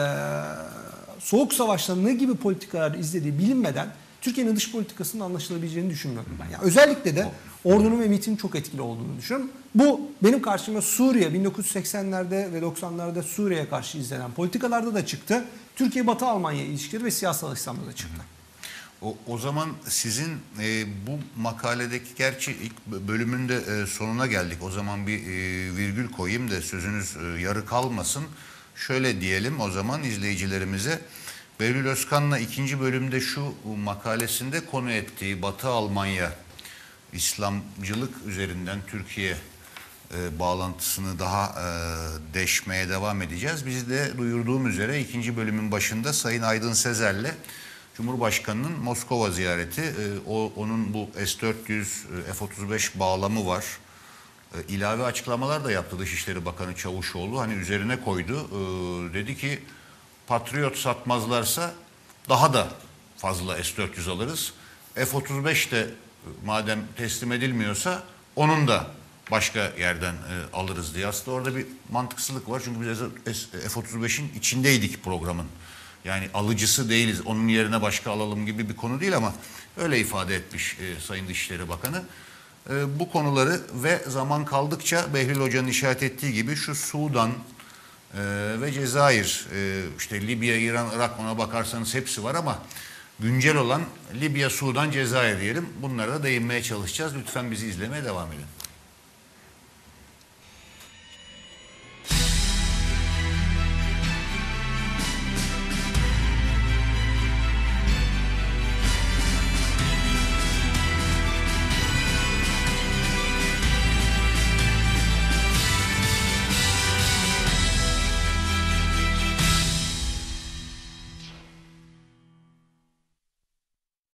Soğuk Savaş'ta ne gibi politikalar izlediği bilinmeden Türkiye'nin dış politikasının anlaşılabileceğini düşünmüyorum ben. Yani özellikle de ordunun ve MİT'in çok etkili olduğunu düşünüyorum. Bu benim karşıma Suriye bin dokuz yüz seksenlerde ve doksanlarda Suriye'ye karşı izlenen politikalarda da çıktı. Türkiye-Batı Almanya ilişkileri ve siyasal İslam'da da çıktı. O, o zaman sizin e, bu makaledeki, gerçi ilk bölümünde e, sonuna geldik. O zaman bir e, virgül koyayım da sözünüz e, yarı kalmasın. Şöyle diyelim o zaman izleyicilerimize. Behlül Özkan'la ikinci bölümde şu makalesinde konu ettiği Batı Almanya İslamcılık üzerinden Türkiye e, bağlantısını daha e, deşmeye devam edeceğiz. Biz de duyurduğum üzere ikinci bölümün başında Sayın Aydın Sezer'le Cumhurbaşkanı'nın Moskova ziyareti, e, o onun bu S dört yüz, e, F otuz beş bağlamı var. E, ilave açıklamalar da yaptı Dışişleri Bakanı Çavuşoğlu. Hani üzerine koydu. E, dedi ki Patriot satmazlarsa daha da fazla S dört yüz alırız. F otuz beş de madem teslim edilmiyorsa onun da başka yerden e, alırız diye. Aslında orada bir mantıksızlık var. Çünkü biz F otuz beşin içindeydik programın. Yani alıcısı değiliz. Onun yerine başka alalım gibi bir konu değil ama öyle ifade etmiş e, Sayın Dışişleri Bakanı. E, bu konuları ve zaman kaldıkça Behlül Hoca'nın işaret ettiği gibi şu Sudan e, ve Cezayir, e, işte Libya, İran, Irak, ona bakarsanız hepsi var ama güncel olan Libya, Sudan, Cezayir diyelim. Bunlara da değinmeye çalışacağız. Lütfen bizi izlemeye devam edin.